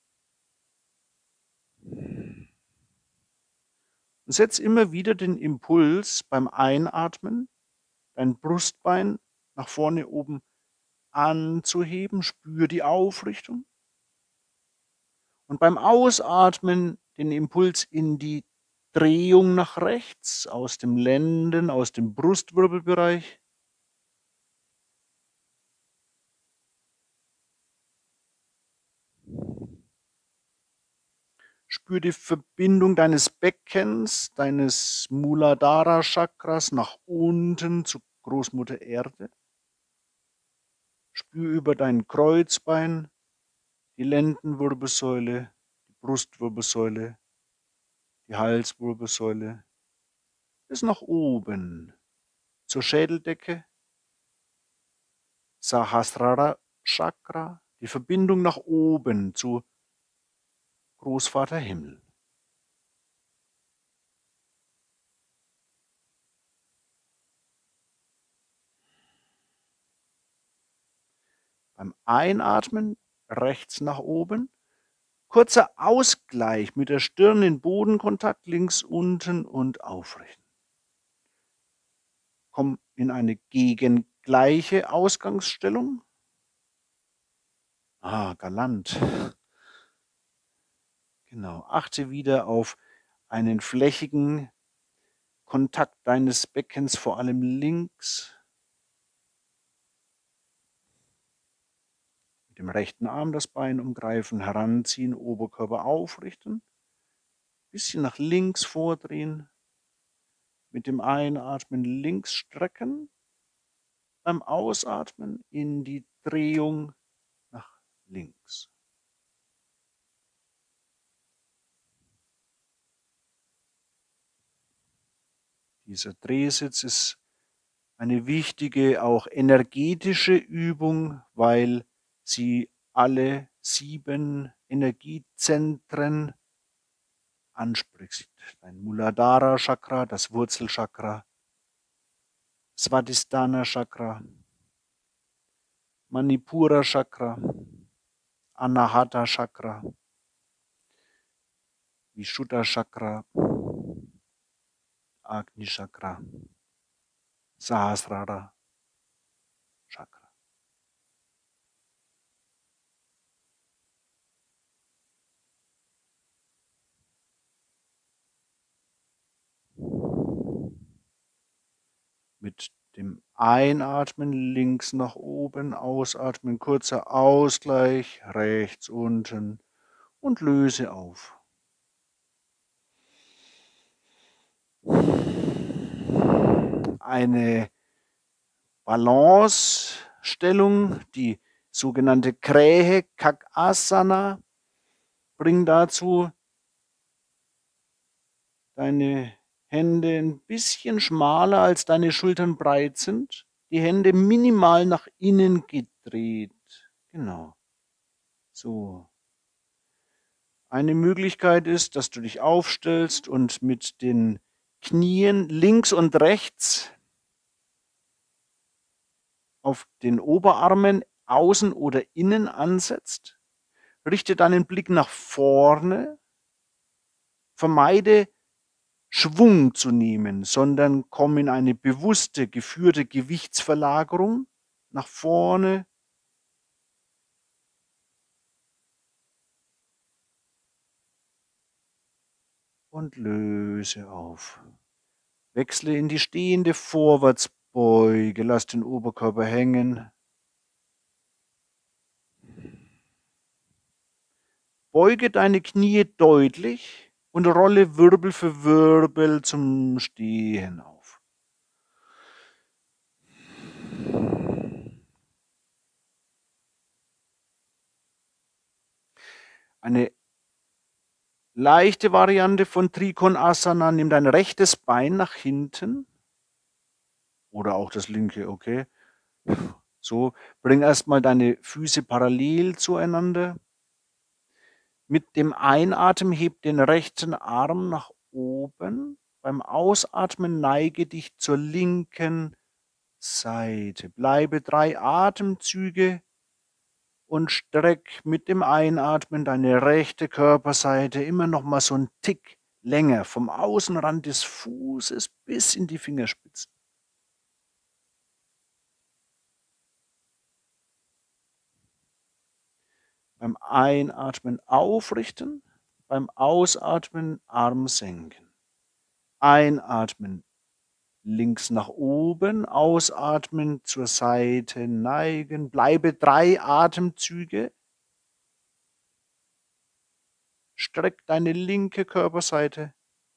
Und setz immer wieder den Impuls beim Einatmen, dein Brustbein nach vorne oben anzuheben, spür die Aufrichtung. Und beim Ausatmen den Impuls in die Drehung nach rechts, aus dem Lenden, aus dem Brustwirbelbereich. Spür die Verbindung deines Beckens, deines Muladhara Chakras nach unten zu Großmutter Erde. Spür über dein Kreuzbein, die Lendenwirbelsäule, die Brustwirbelsäule, die Halswirbelsäule, bis nach oben zur Schädeldecke, Sahasrara Chakra, die Verbindung nach oben zu Großvater Himmel. Beim Einatmen rechts nach oben, kurzer Ausgleich mit der Stirn in Bodenkontakt, links unten und aufrichten. Komm in eine gegengleiche Ausgangsstellung. Galant. Genau, achte wieder auf einen flächigen Kontakt deines Beckens, vor allem links. Mit dem rechten Arm das Bein umgreifen, heranziehen, Oberkörper aufrichten. Bisschen nach links vordrehen. Mit dem Einatmen links strecken. Beim Ausatmen in die Drehung nach links. Dieser Drehsitz ist eine wichtige, auch energetische Übung, weil sie alle 7 Energiezentren anspricht. Dein Muladhara Chakra, das Wurzelchakra, Svadhisthana Chakra, Manipura Chakra, Anahata Chakra, Vishuddha Chakra, Agni Chakra, Sahasrara Chakra. Mit dem Einatmen links nach oben, ausatmen, kurzer Ausgleich, rechts unten und löse auf. Eine Balancestellung, die sogenannte Krähe, Kakasana, bringt dazu, deine Hände ein bisschen schmaler als deine Schultern breit sind, die Hände minimal nach innen gedreht. Genau. So. Eine Möglichkeit ist, dass du dich aufstellst und mit den Knien links und rechts auf den Oberarmen außen oder innen ansetzt. Richte deinen Blick nach vorne. Vermeide Schwung zu nehmen, sondern komm in eine bewusste, geführte Gewichtsverlagerung nach vorne. Und löse auf. Wechsle in die stehende Vorwärtsbeuge. Lass den Oberkörper hängen. Beuge deine Knie deutlich und rolle Wirbel für Wirbel zum Stehen auf. Eine leichte Variante von Trikonasana, nimm dein rechtes Bein nach hinten oder auch das linke, okay. So, bring erstmal deine Füße parallel zueinander. Mit dem Einatmen heb den rechten Arm nach oben. Beim Ausatmen neige dich zur linken Seite. Bleibe 3 Atemzüge und streck mit dem Einatmen deine rechte Körperseite immer noch mal so einen Tick länger vom Außenrand des Fußes bis in die Fingerspitzen. Beim Einatmen aufrichten, beim Ausatmen Arm senken. Einatmen links nach oben, ausatmen zur Seite neigen. Bleibe 3 Atemzüge. Streck deine linke Körperseite.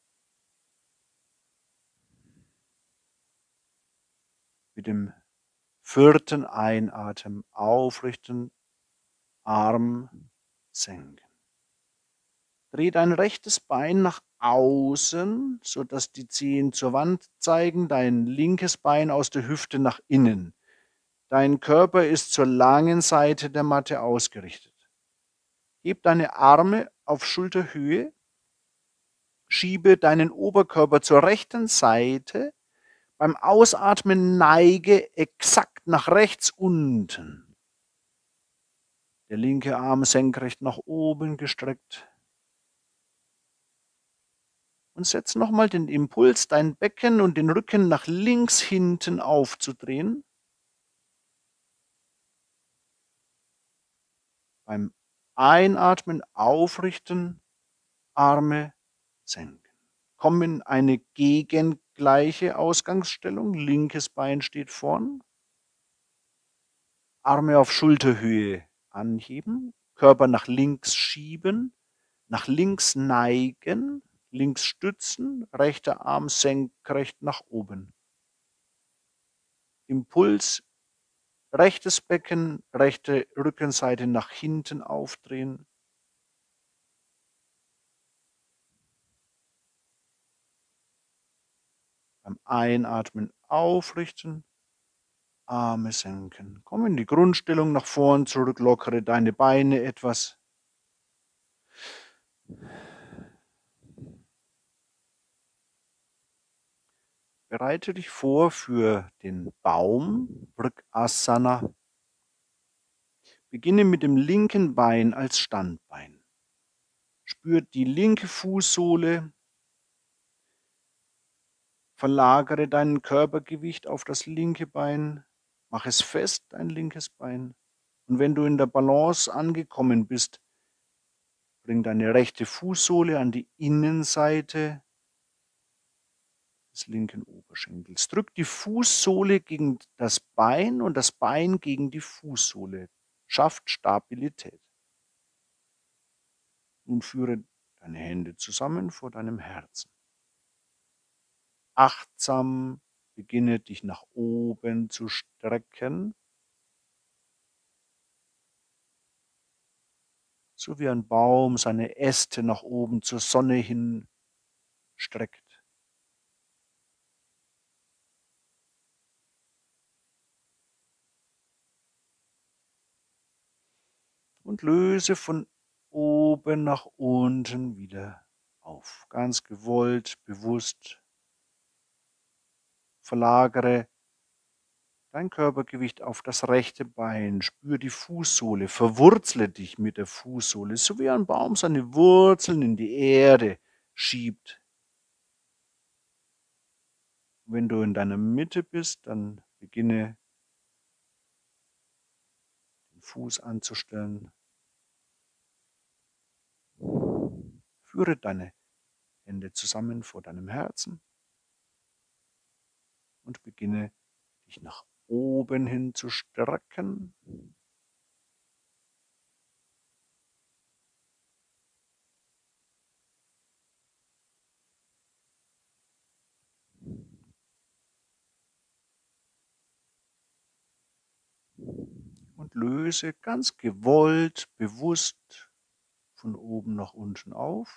Mit dem 4. Einatmen aufrichten, Arm senken. Dreh dein rechtes Bein nach außen, sodass die Zehen zur Wand zeigen, dein linkes Bein aus der Hüfte nach innen. Dein Körper ist zur langen Seite der Matte ausgerichtet. Heb deine Arme auf Schulterhöhe, schiebe deinen Oberkörper zur rechten Seite. Beim Ausatmen neige exakt nach rechts unten. Der linke Arm senkrecht nach oben gestreckt. Und setz nochmal den Impuls, dein Becken und den Rücken nach links hinten aufzudrehen. Beim Einatmen aufrichten, Arme senken. Komm in eine gegengleiche Ausgangsstellung. Linkes Bein steht vorn. Arme auf Schulterhöhe anheben, Körper nach links schieben, nach links neigen, links stützen, rechter Arm senkrecht nach oben. Impuls, rechtes Becken, rechte Rückenseite nach hinten aufdrehen. Beim Einatmen aufrichten, Arme senken. Komm in die Grundstellung, nach vorn zurück, lockere deine Beine etwas. Bereite dich vor für den Baum, Vrksasana. Beginne mit dem linken Bein als Standbein. Spürt die linke Fußsohle. Verlagere dein Körpergewicht auf das linke Bein. Mach es fest, dein linkes Bein. Und wenn du in der Balance angekommen bist, bring deine rechte Fußsohle an die Innenseite des linken Oberschenkels. Drück die Fußsohle gegen das Bein und das Bein gegen die Fußsohle. Schafft Stabilität. Nun führe deine Hände zusammen vor deinem Herzen. Achtsam beginne dich nach oben zu strecken, so wie ein Baum seine Äste nach oben zur Sonne hin streckt. Und löse von oben nach unten wieder auf. Ganz gewollt, bewusst. Verlagere dein Körpergewicht auf das rechte Bein. Spür die Fußsohle. Verwurzle dich mit der Fußsohle, so wie ein Baum seine Wurzeln in die Erde schiebt. Wenn du in deiner Mitte bist, dann beginne den Fuß anzustellen. Führe deine Hände zusammen vor deinem Herzen und beginne dich nach oben hin zu strecken. Und löse ganz gewollt, bewusst von oben nach unten auf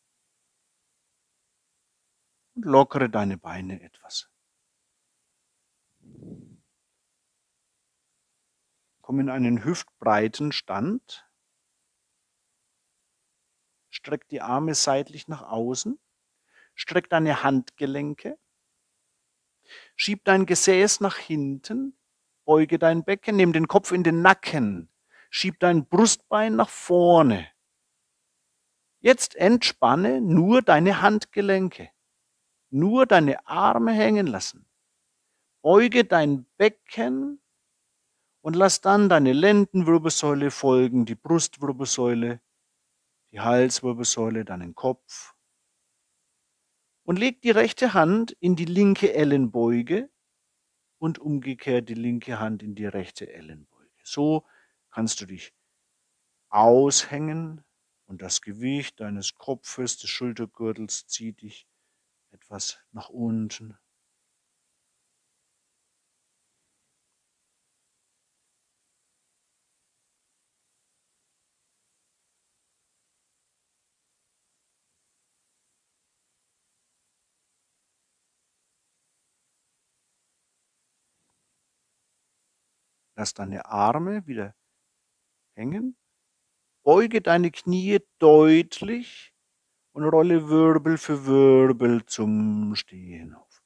und lockere deine Beine etwas. Komm in einen hüftbreiten Stand. Streck die Arme seitlich nach außen. Streck deine Handgelenke. Schieb dein Gesäß nach hinten. Beuge dein Becken, nimm den Kopf in den Nacken. Schieb dein Brustbein nach vorne. Jetzt entspanne nur deine Handgelenke. Nur deine Arme hängen lassen. Beuge dein Becken und lass dann deine Lendenwirbelsäule folgen, die Brustwirbelsäule, die Halswirbelsäule, deinen Kopf. Und leg die rechte Hand in die linke Ellenbeuge und umgekehrt die linke Hand in die rechte Ellenbeuge. So kannst du dich aushängen und das Gewicht deines Kopfes, des Schultergürtels zieht dich etwas nach unten. Lass deine Arme wieder hängen. Beuge deine Knie deutlich und rolle Wirbel für Wirbel zum Stehen auf.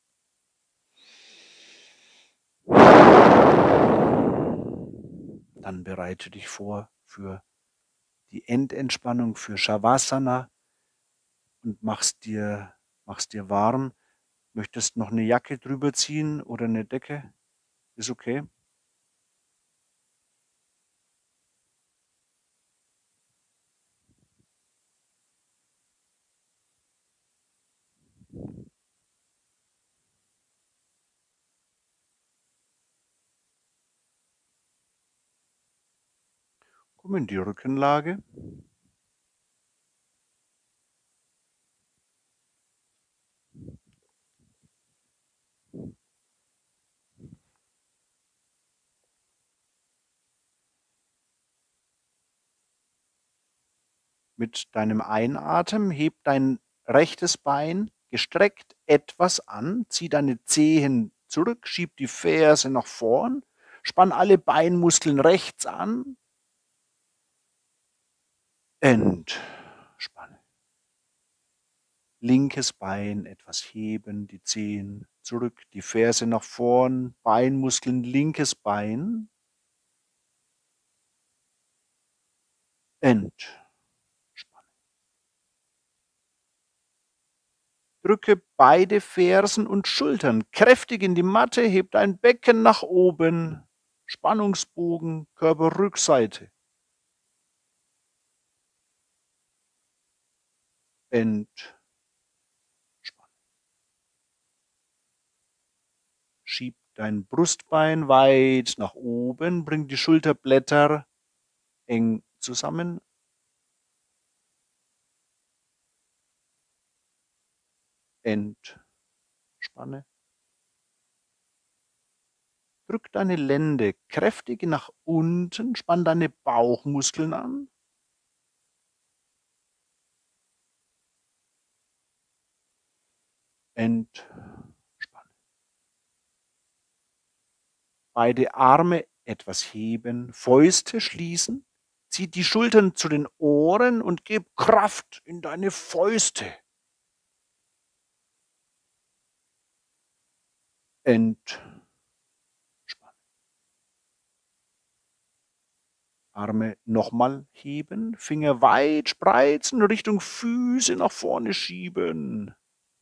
Dann bereite dich vor für die Endentspannung, für Shavasana und mach's dir warm. Möchtest noch eine Jacke drüber ziehen oder eine Decke? Ist okay. Komm in die Rückenlage. Mit deinem Einatmen heb dein rechtes Bein gestreckt etwas an, zieh deine Zehen zurück, schieb die Ferse nach vorn, spann alle Beinmuskeln rechts an, entspanne. Linkes Bein etwas heben, die Zehen zurück, die Ferse nach vorn, Beinmuskeln, linkes Bein, entspanne. Drücke beide Fersen und Schultern kräftig in die Matte, heb dein Becken nach oben, Spannungsbogen, Körperrückseite. Entspann. Schieb dein Brustbein weit nach oben, bring die Schulterblätter eng zusammen. Entspanne. Drück deine Lende kräftig nach unten, spann deine Bauchmuskeln an. Entspanne. Beide Arme etwas heben, Fäuste schließen. Zieh die Schultern zu den Ohren und gib Kraft in deine Fäuste. Entspanne. Arme nochmal heben, Finger weit spreizen, Richtung Füße nach vorne schieben.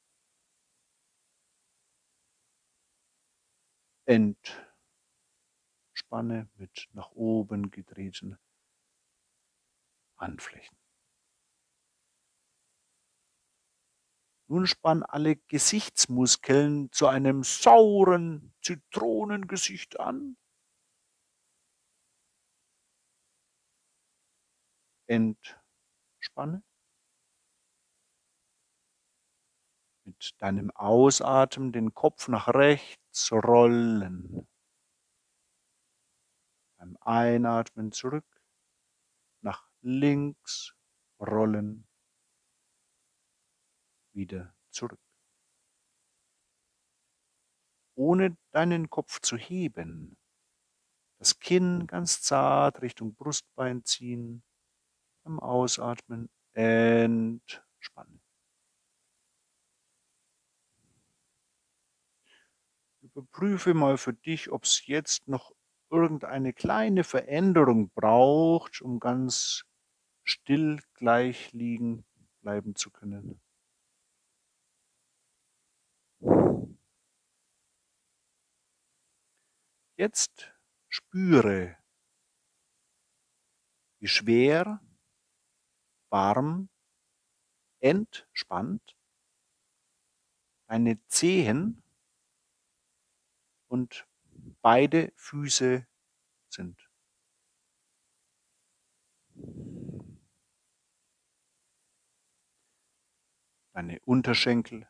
Entspanne mit nach oben gedrehten Handflächen. Nun spann alle Gesichtsmuskeln zu einem sauren Zitronengesicht an. Entspanne. Mit deinem Ausatmen den Kopf nach rechts rollen. Beim Einatmen zurück, nach links rollen, wieder zurück. Ohne deinen Kopf zu heben, das Kinn ganz zart Richtung Brustbein ziehen, beim Ausatmen entspannen. Überprüfe mal für dich, ob es jetzt noch irgendeine kleine Veränderung braucht, um ganz still gleich liegen bleiben zu können. Jetzt spüre, wie schwer, warm, entspannt deine Zehen und beide Füße sind. Deine Unterschenkel,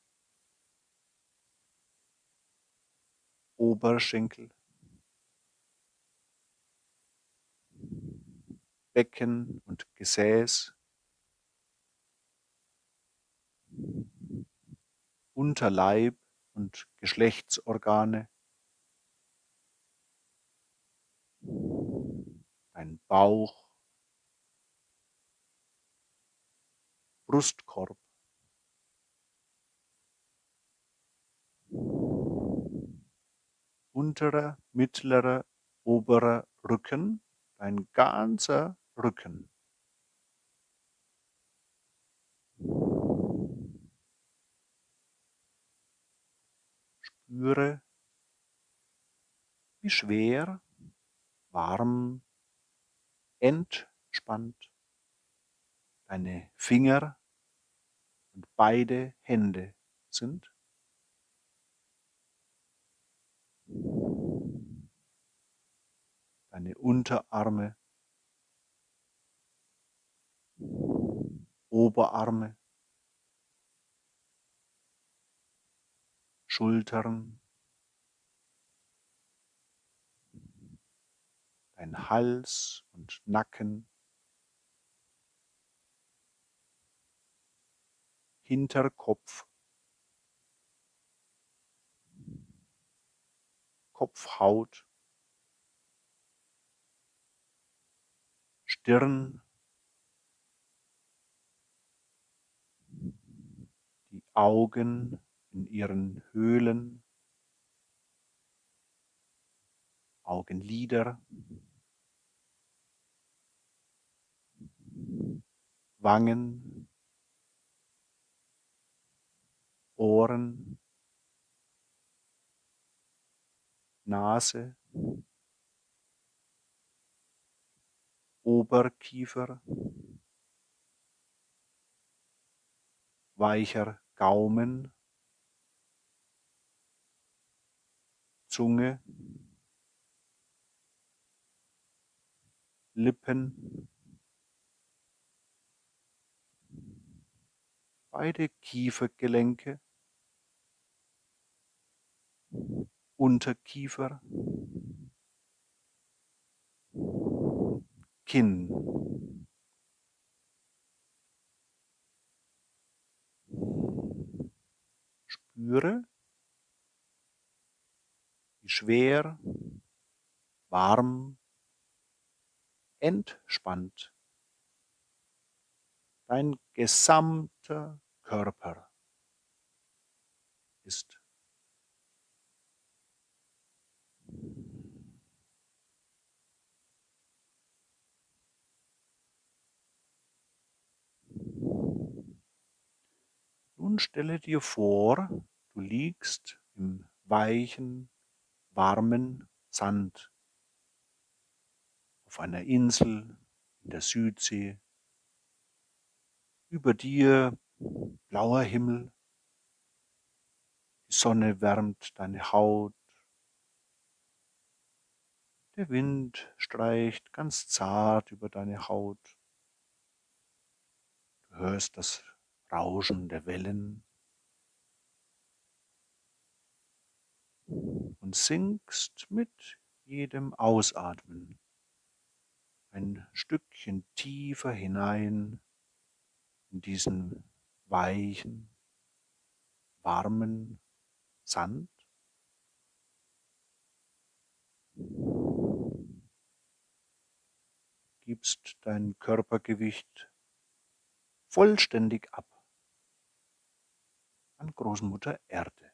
Oberschenkel, Becken und Gesäß, Unterleib und Geschlechtsorgane, dein Bauch, Brustkorb, unterer, mittlerer, oberer Rücken, dein ganzer Rücken. Spüre, wie schwer, warm, entspannt deine Finger und beide Hände sind. Deine Unterarme, Oberarme, Schultern, dein Hals und Nacken, Hinterkopf, Kopfhaut, Stirn, die Augen in ihren Höhlen, Augenlider, Wangen, Ohren, Nase, Oberkiefer, weicher Gaumen, Zunge, Lippen, beide Kiefergelenke, Unterkiefer, Kinn. Spüre, wie schwer, warm, entspannt dein gesamter Körper ist. Nun stelle dir vor, du liegst im weichen, warmen Sand auf einer Insel in der Südsee. Über dir blauer Himmel, die Sonne wärmt deine Haut, der Wind streicht ganz zart über deine Haut. Du hörst das Rauschen der Wellen und sinkst mit jedem Ausatmen ein Stückchen tiefer hinein in diesen weichen, warmen Sand. Gibst dein Körpergewicht vollständig ab an Großmutter Erde,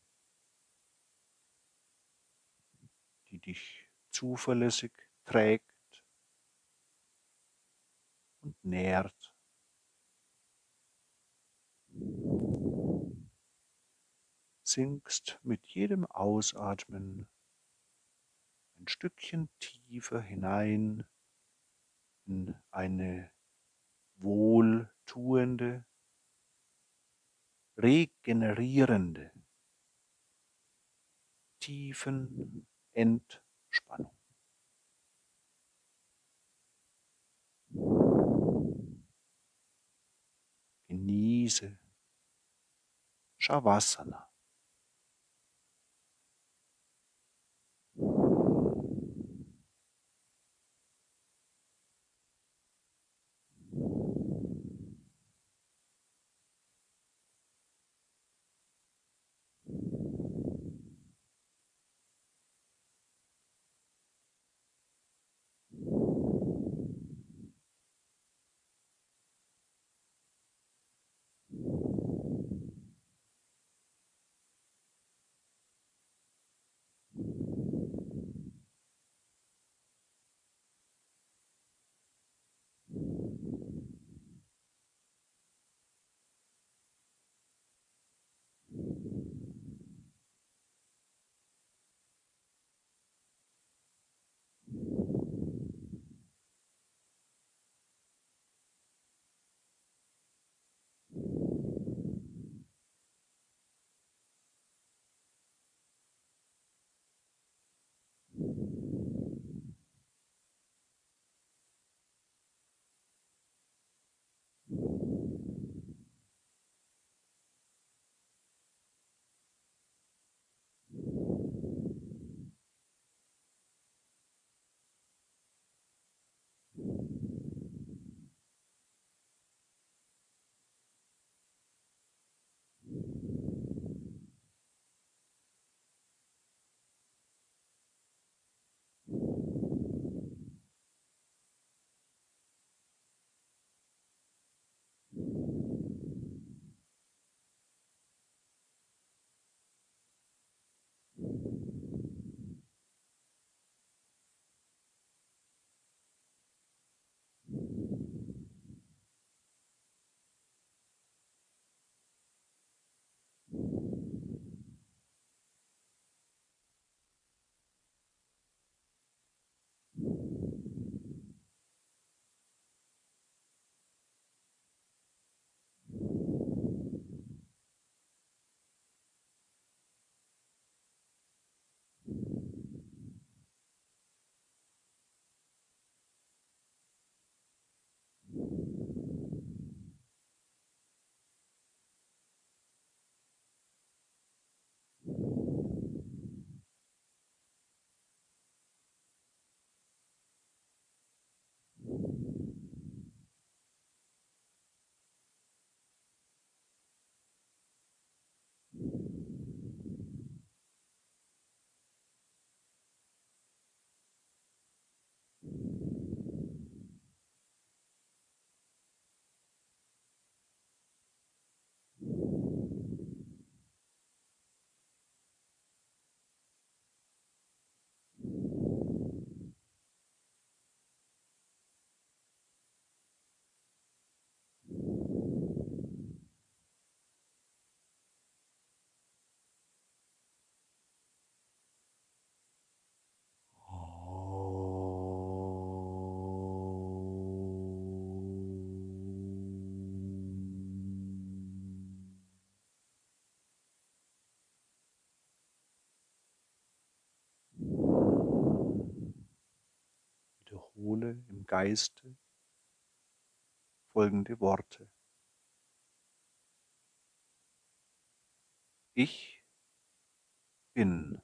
die dich zuverlässig trägt und nährt. Sinkst mit jedem Ausatmen ein Stückchen tiefer hinein in eine wohltuende, regenerierende, tiefen Entspannung. Genieße Shavasana. wiederhole im Geiste folgende Worte. Ich bin.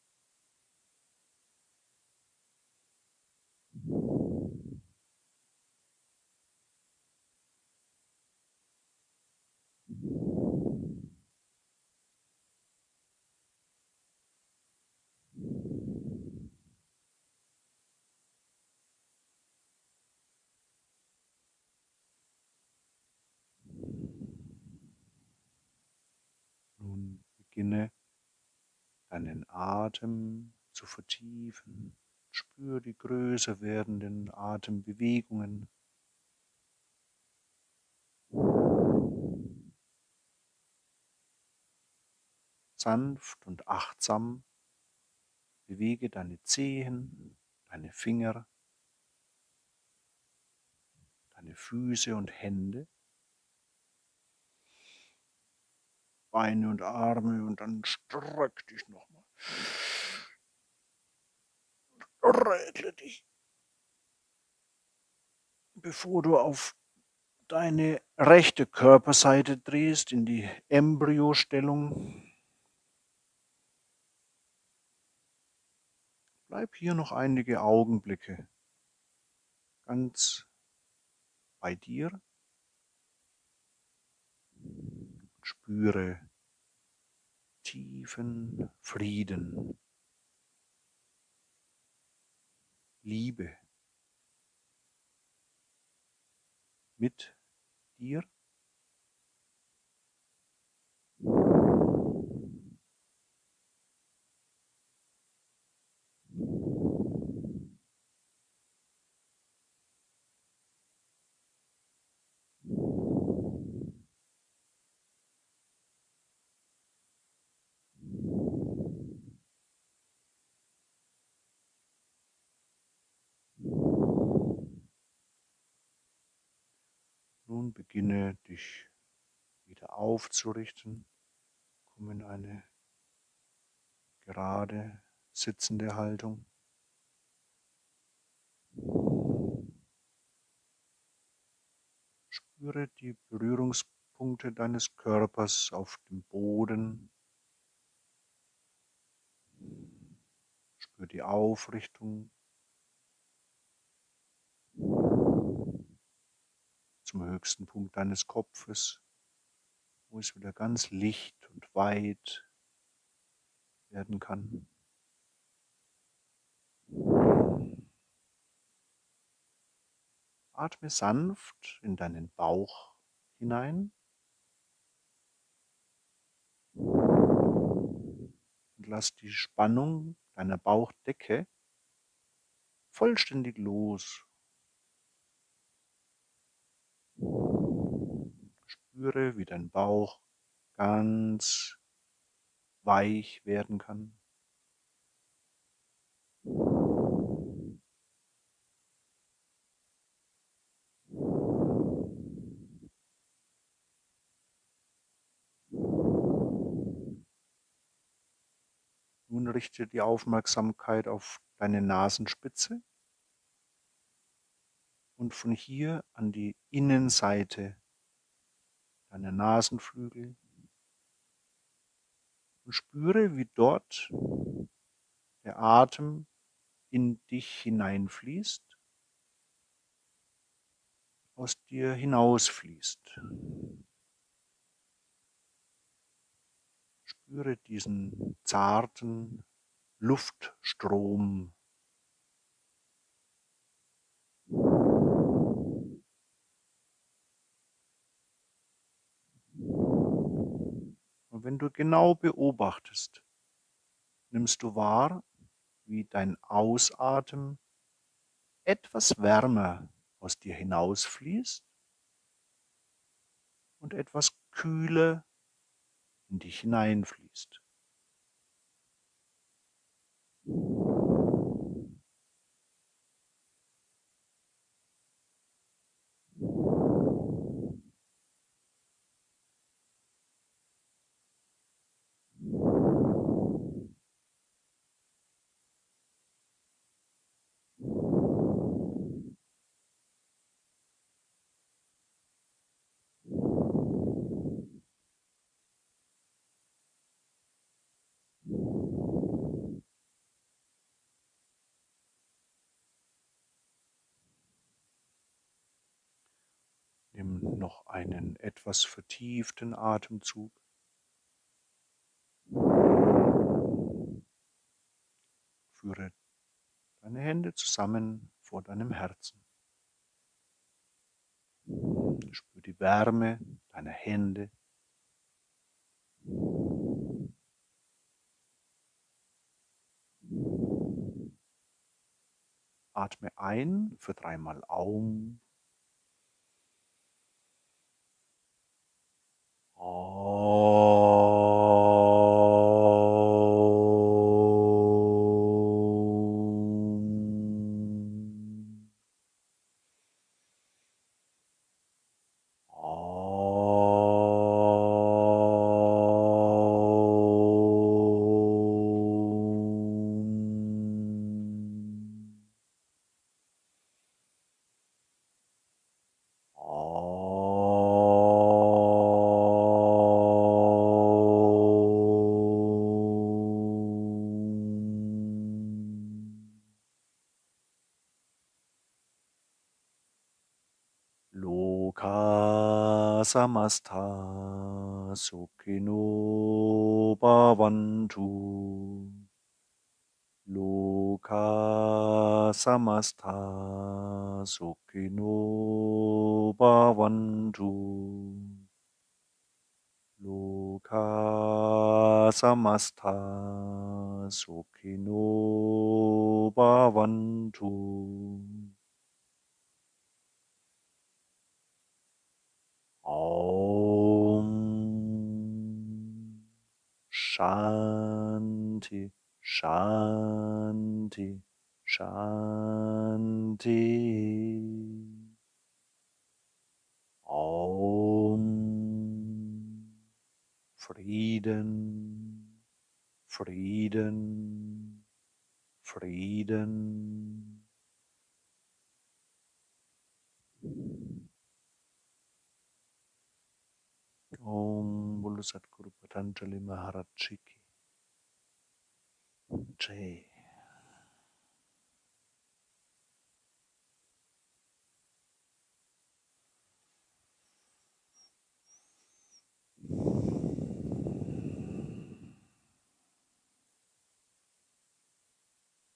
Nun beginne deinen Atem zu vertiefen. Spür die größer werdenden Atembewegungen. Sanft und achtsam bewege deine Zehen, deine Finger, deine Füße und Hände, Beine und Arme und dann streck dich nochmal. Regle dich. Bevor du auf deine rechte Körperseite drehst, in die Embryostellung, bleib hier noch einige Augenblicke ganz bei dir. Spüre tiefen Frieden, Liebe mit dir. Nun beginne dich wieder aufzurichten. Komm in eine gerade sitzende Haltung. Spüre die Berührungspunkte deines Körpers auf dem Boden. Spüre die Aufrichtung zum höchsten Punkt deines Kopfes, wo es wieder ganz licht und weit werden kann. Atme sanft in deinen Bauch hinein und lass die Spannung deiner Bauchdecke vollständig los. Spüre, wie dein Bauch ganz weich werden kann. Nun richte die Aufmerksamkeit auf deine Nasenspitze und von hier an die Innenseite deiner Nasenflügel und spüre, wie dort der Atem in dich hineinfließt, aus dir hinausfließt. Spüre diesen zarten Luftstrom. Und wenn du genau beobachtest, nimmst du wahr, wie dein Ausatmen etwas wärmer aus dir hinausfließt und etwas kühler in dich hineinfließt. noch einen etwas vertieften Atemzug. Führe deine Hände zusammen vor deinem Herzen. Spür die Wärme deiner Hände. Atme ein für 3-mal Aum. Loka samasta sukhino bhavantu. Loka samasta sukhino bhavantu. Loka samasta sukhino bhavantu. Om Shanti, Shanti, Shanti. Om Frieden, Frieden, Frieden. Om Bolo Satguru Patanjali Maharaj Ki Jai.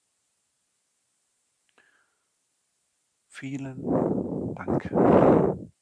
Vielen Dank.